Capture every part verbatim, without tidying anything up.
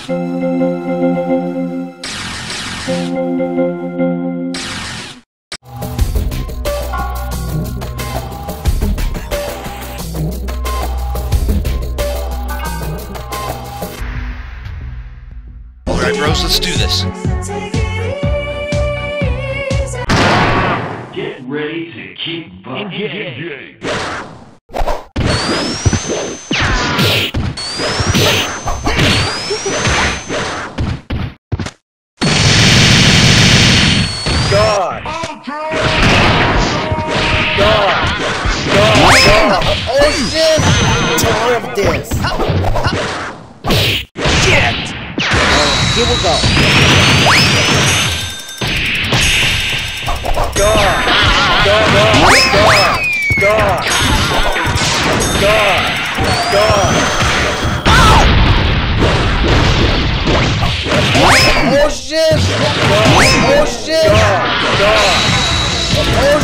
Alright, bros, let's do this. Get ready to keep bumping. God! God! God! God! Oh shit! Tired of this! Shit! Alright, here we go. God! God! God! God! God! God! Oh shit! God! Oh shit! God! God! Oh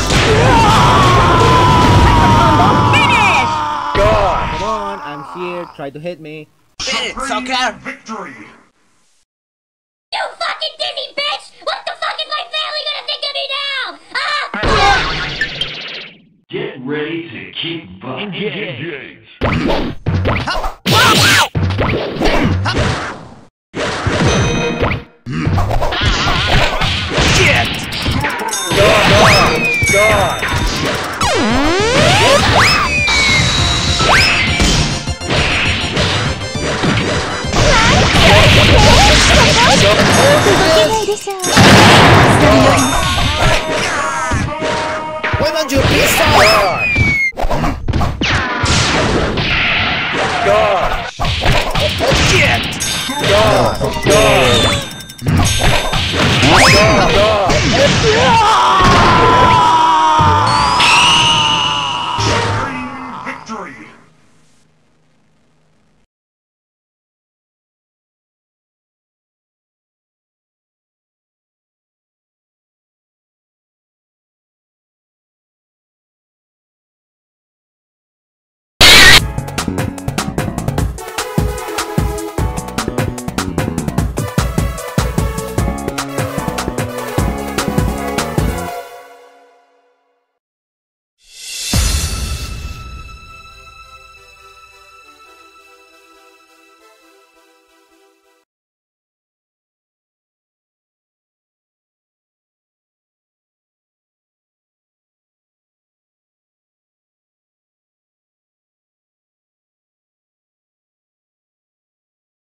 shit! Finish! God! Come on, I'm here. Try to hit me. It's okay! Victory! You fucking dizzy bitch! What the fuck is my family gonna think of me now? Ah! Get ready to keep bumping. Engage. Shit! God! God! Why don't you be sorry? God! Oh shit! God! God!